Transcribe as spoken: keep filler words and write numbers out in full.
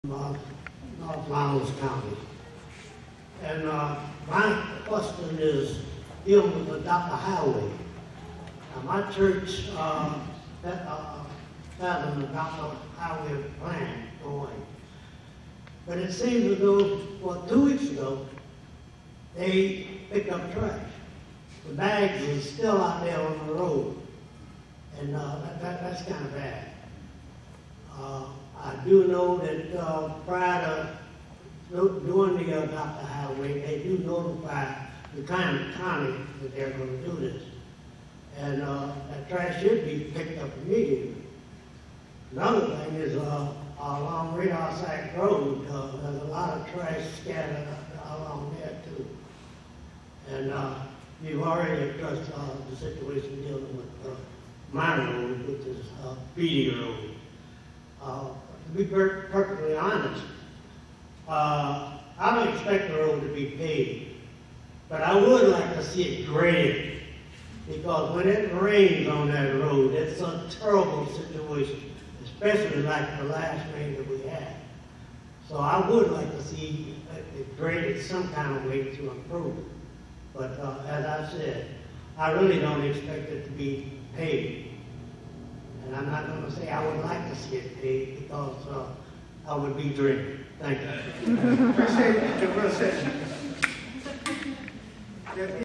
uh, North Lowndes County. And uh, my question is dealing with the Doctor Highway. Now, my church uh, that, uh, has an Doctor Highway plan going. But it seems as though, well, two weeks ago, they picked up trash. The bags are still out there on the road. And uh, that, that, that's kind of bad. Uh, I do know that uh, prior to doing the uh, Doctor Highway, they do notify the county, county that they're going to do this. And uh, that trash should be picked up immediately. Another thing is uh, along Riverside Road, uh, there's a lot of trash scattered along there too. And uh, you've already addressed uh, the situation dealing with uh, my road, which is uh, Beatty Road. Uh, to be per perfectly honest, uh, I don't expect the road to be paved, but I would like to see it graded, because when it rains on that road, it's a terrible situation, especially like the last rain that we had. So I would like to see it graded some kind of way to improve it. But uh, as I said, I really don't expect it to be paved. And I'm not going to say I would like to see it paved, because uh, I would be dreaming. Thank you. Appreciate your